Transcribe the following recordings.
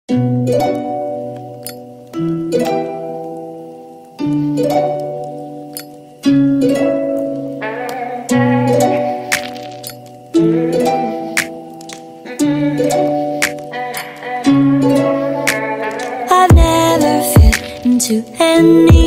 I've never fit into any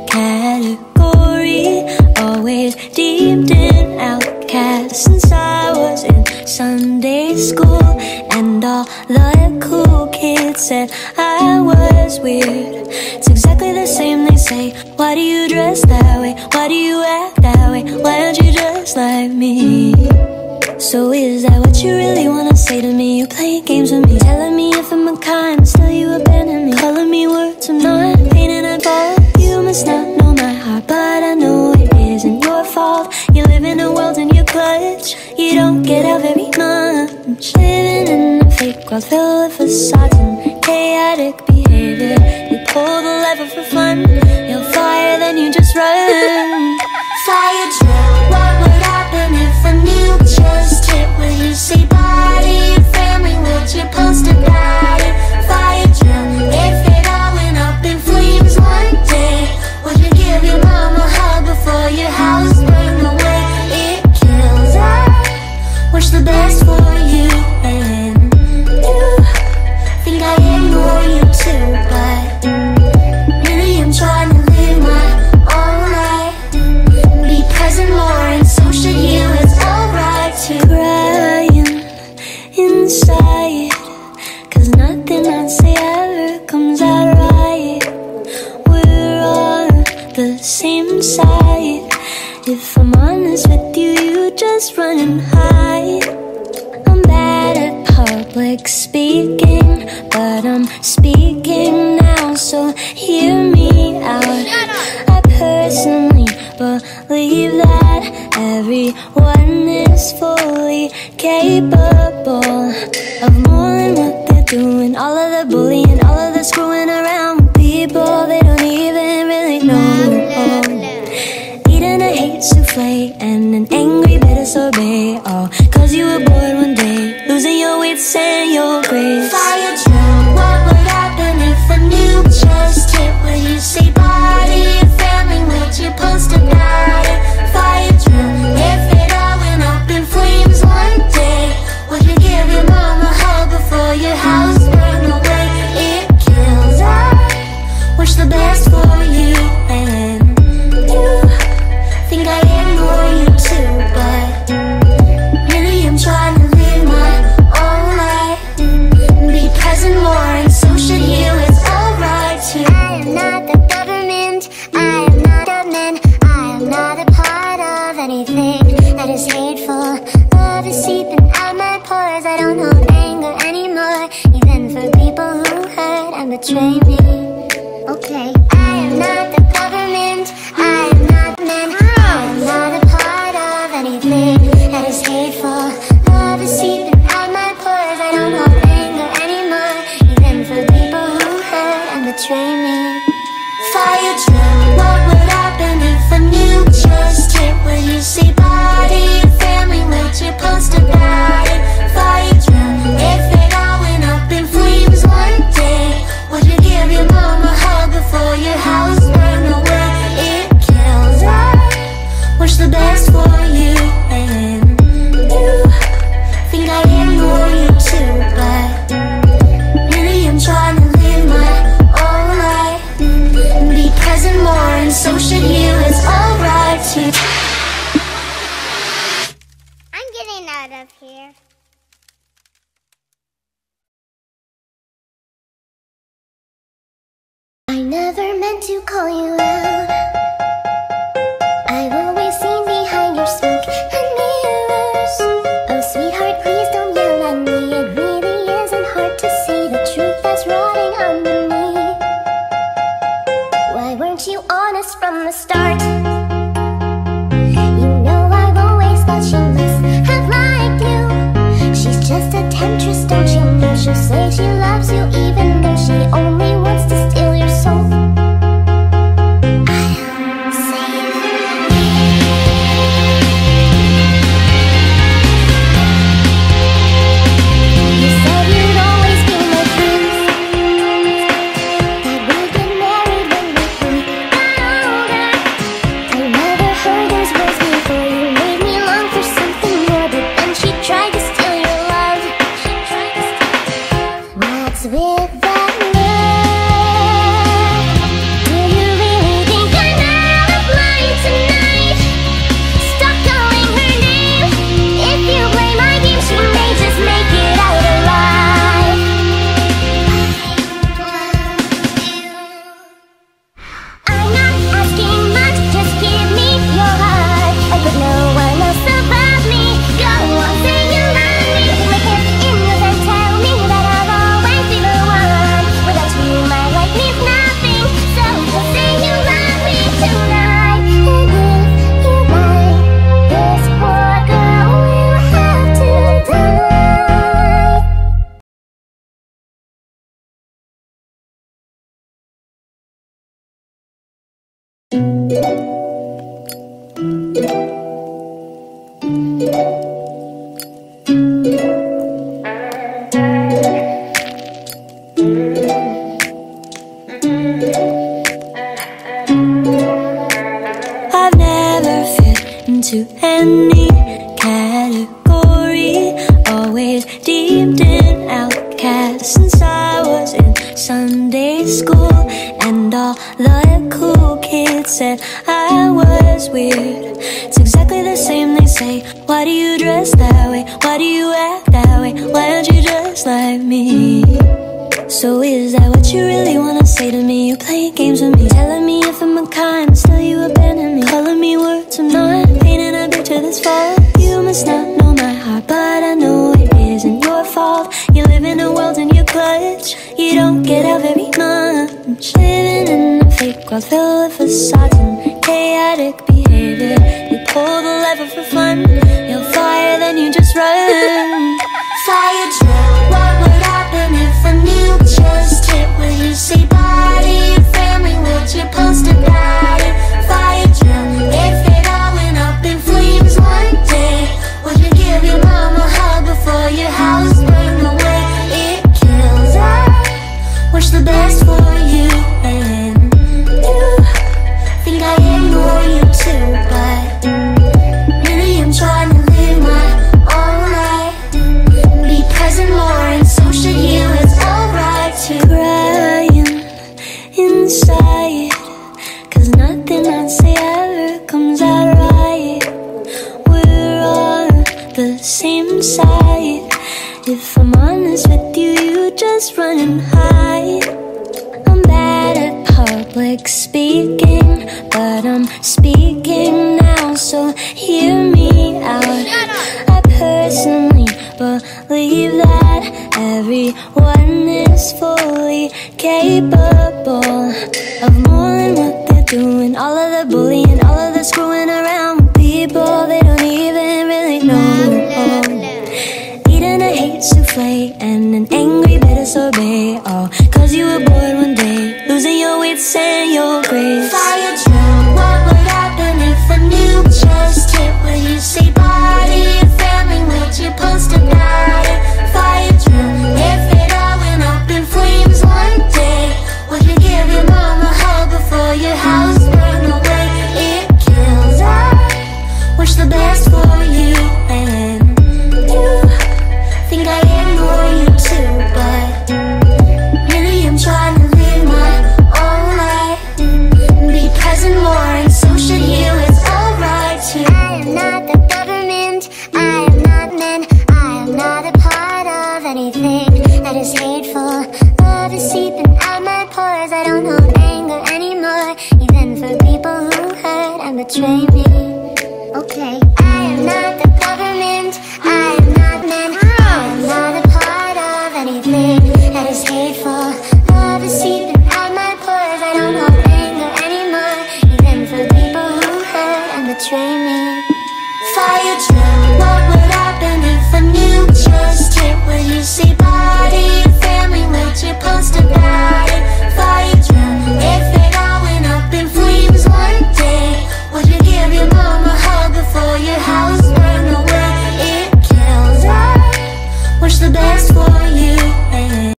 category, always deemed an outcast since I was in Sunday school. And all the cool kids said I was weird. It's exactly the same, they say. Why do you dress that way? Why do you act that way? Why aren't you just like me? So is that what you really wanna say to me? You play games with me, telling me if I'm a kind, still you abandon me, calling me words I'm not, painting a goal. You must not know my heart, but I know it isn't your fault. You live in a world in your clutch, you don't get out very much. Living in a fake world filled with facades and chaotic behavior. You pull the lever for fun, you'll fire, then you just run. Fire drill, what would happen if a nuke just hit? Will you say bye to your family? Would you post about it? Fire drill, if it all went up in flames one day, would you give your mom a hug before your house burned away? It kills, I wish the best for you, and you think I ignore you too, but really I'm trying to live my own life, be present more, and so should you. It's alright to crying inside, cause nothing I say ever comes out right. We're on the same side. If I'm honest with you, you just run and hide. I'm bad at public speaking, but I'm speaking now, so hear me out. I personally believe that everyone is fully capable of more than what they're doing. All of the bullying, all of the screwing around with people they don't even really know. Eating a hate souffle and an angry bitter sorbet, all cause you were bored one day, losing your wits and your grace. Fire drill, what would happen if a nuke just hit? Will you say bye to your family? Would you post about it? Fire drill, if it all went up in flames one day, would you give your mom a hug before your house burned away? It kills, I wish the best for you, and you think I ignore you too, but really I'm trying to live my own life, be present more, and so should you. It's alright too. I am not the government, I am not a man, I am not a part of anything that is hateful. Love is seeping out my pores, I don't hold anger anymore, even for people who hurt and betray me. Okay, I am not the government, I am not a man, I am not a part of anything that is hateful. Love is seeping out my pores, I don't hold anger anymore, even for people who hurt and betray me. Fire drill, what would happen if a nuke just hit? Will you say bye to your family? Would you post about it? Fire drill, if it all went up in flames one day, would you give your mom a hug before your house burned away? It kills, I wish the best for you, and you think I ignore you too, but really I'm trying to live my own life, be present more, and so should you. It's alright too. I'm getting out of here. I never meant to call you out. I've always seen behind your smoke and mirrors. Oh sweetheart, please don't yell at me. It really isn't hard to see the truth that's rotting underneath. Why weren't you honest from the start? You know I've always thought she must have liked you. She's just a temptress, don't you know? She'll say she loves you even though she only wants to steal your soul. I'll save you. You said you'd always be my friend. into any category. Always deemed in outcast since I was in Sunday school, and all the cool kids said I was weird. It's exactly the same, they say. Why do you dress that way? Why do you act that way? Why aren't you just like me? So is that what you really wanna say to me? You play games with me, telling me if I'm a kind, still you abandon me, calling me words I'm not, painting a picture that's false. You must not know my heart, but I know it isn't your fault. You live in a world in your clutch, you don't get out very much. Living in a fake world filled with facades and chaotic behavior. You pull the lever for fun, you'll fire, then you just run. Fire drill, what would happen if a nuke just hit? Would you say bye to your family? Would you post about it? Fire drill, if it all went up in flames one day, would you give your mom a hug before your house burned away? It kills, I wish the best for you, and you think I ignore you too, but really I'm trying to live my own life, be present more, and so should you. It's alright to crying inside, cause nothing I say ever comes out right. We're on the same side. If I'm honest with you, you just run and hide. I'm bad at public speaking, but I'm speaking now, so hear me out. I personally believe that everyone is fully capable of more than what they're doing. All of the bullying, all of the screwing around with people they don't even really know. Eating a hate souffle and an angry bitter sorbet, all cause you were bored one day, losing your wits and your grace. Fire drill, what would happen if a nuke just hit? Would you say bye to your family? Would you post about it? Fire drill, if it all went up in flames one day, would you give your mom a hug before your house burned away? It kills, I wish the best for you, and you think I ignore you too, but really I'm trying to live my own life, be present more, and so should you. It's alright too. I am not the government, I am not men, I am not a part of anything that is hateful. Love is seeping out my pores, I don't hold anger anymore, even for people who hurt and betray me. Okay,